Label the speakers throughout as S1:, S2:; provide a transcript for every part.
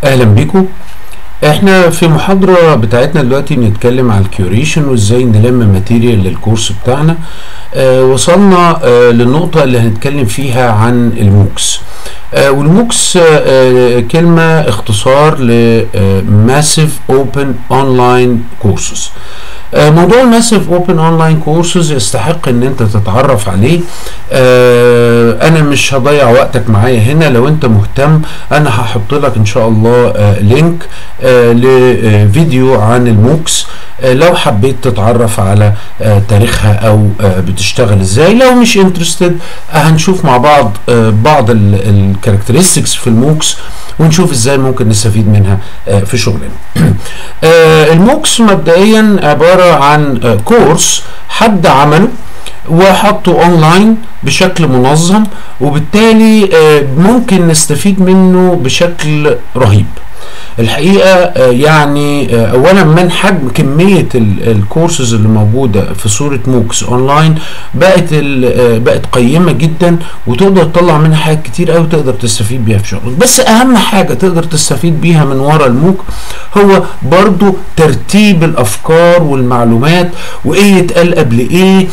S1: اهلا بيكم. احنا في محاضرة بتاعتنا دلوقتي بنتكلم على الكيوريشن وازاي نلم ماتيريال للكورس بتاعنا. وصلنا للنقطة اللي هنتكلم فيها عن الموكس. والموكس كلمة اختصار لماسيف اوبن اونلاين كورسز. موضوع الماسيف اوبن اونلاين كورسز يستحق ان انت تتعرف عليه. انا مش هضيع وقتك معايا هنا. لو انت مهتم انا هحط لك ان شاء الله لينك لفيديو عن الموكس لو حبيت تتعرف على تاريخها او بتشتغل ازاي. لو مش انترستد هنشوف مع بعض الكاركترستكس في الموكس ونشوف ازاي ممكن نستفيد منها في شغلنا. الموكس مبدئيا عبارة عن كورس حد عمله وحطه اونلاين بشكل منظم، وبالتالي ممكن نستفيد منه بشكل رهيب الحقيقة. يعني اولا من حجم كمية الكورسز اللي موجودة في صورة موكس اونلاين بقت قيمة جدا، وتقدر تطلع منها حاجات كتير قوي تقدر تستفيد بيها في شغلك. بس اهم حاجة تقدر تستفيد بيها من ورا الموك هو برضو ترتيب الافكار والمعلومات وايه يتقال قبل ايه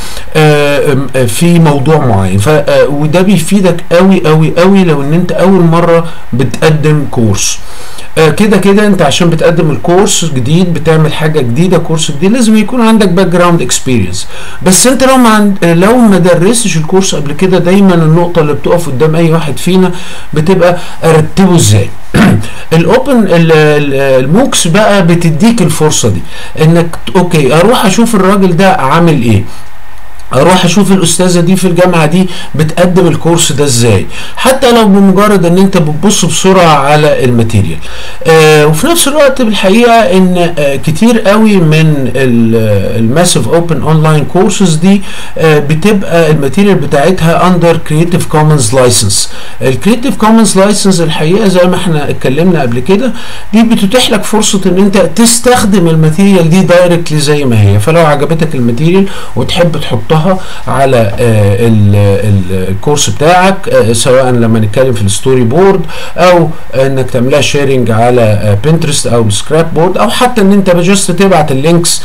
S1: في موضوع معين. وده بيفيدك قوي قوي قوي لو ان انت اول مرة بتقدم كورس. كده انت عشان بتقدم الكورس جديد، بتعمل حاجه جديده، كورس جديد، لازم يكون عندك باك جراوند اكسبيرينس. بس انت لو ما درستش الكورس قبل كده، دايما النقطه اللي بتقف قدام اي واحد فينا بتبقى ارتبه ازاي. الاوبن الموكس بقى بتديك الفرصه دي انك اوكي اروح اشوف الراجل ده عامل ايه، اروح اشوف الاستاذه دي في الجامعه دي بتقدم الكورس ده ازاي، حتى لو بمجرد ان انت بتبص بسرعه على الماتيريال. وفي نفس الوقت بالحقيقه ان كتير قوي من الماسيف اوبن اونلاين كورسز دي بتبقى الماتيريال بتاعتها اندر كرييتيف كومنز لايسنس. الكرييتيف كومنز لايسنس الحقيقه زي ما احنا اتكلمنا قبل كده دي بتتيح لك فرصه ان انت تستخدم الماتيريال دي دايركتلي زي ما هي. فلو عجبتك الماتيريال وتحب تحطها على الكورس بتاعك، سواء لما نتكلم في الستوري بورد او انك تعملها شيرنج على بنترست او سكراب بورد، او حتى ان انت جست تبعت اللينكس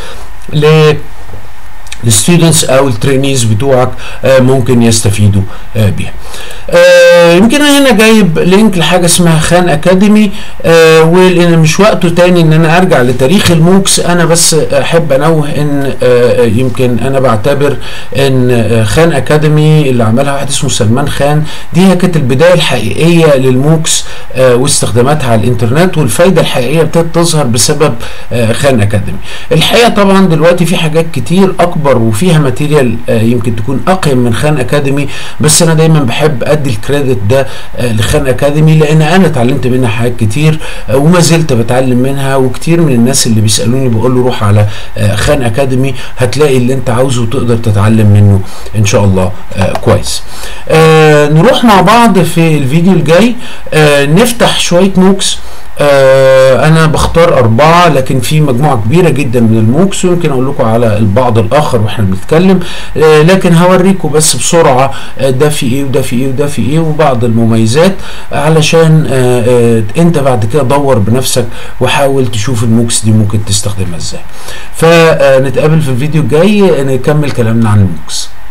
S1: الستودنتس او الترينيز بتوعك ممكن يستفيدوا بيها. يمكن انا هنا جايب لينك لحاجه اسمها خان اكاديمي، ولان مش وقته تاني ان انا ارجع لتاريخ الموكس، انا بس احب انوه ان يمكن انا بعتبر ان خان اكاديمي اللي عملها واحد اسمه سلمان خان دي هي كانت البدايه الحقيقيه للموكس واستخداماتها على الانترنت، والفايده الحقيقيه ابتدت تظهر بسبب خان اكاديمي. الحقيقه طبعا دلوقتي في حاجات كتير اكبر وفيها ماتيريال يمكن تكون اقيم من خان اكاديمي، بس انا دايما بحب ادي الكريدت ده لخان اكاديمي لان انا اتعلمت منها حاجات كتير وما زلت بتعلم منها. وكتير من الناس اللي بيسالوني بقول له روح على خان اكاديمي هتلاقي اللي انت عاوزه وتقدر تتعلم منه ان شاء الله كويس. نروح مع بعض في الفيديو الجاي نفتح شويه موكس. انا بختار 4 لكن في مجموعه كبيره جدا من الموكس، ويمكن اقول لكم على البعض الاخر واحنا بنتكلم، لكن هوريكم بس بسرعه ده في ايه وده في ايه وده في ايه وبعض المميزات، علشان انت بعد كده دور بنفسك وحاول تشوف الموكس دي ممكن تستخدمها ازاي. فنتقابل في الفيديو الجاي نكمل كلامنا عن الموكس.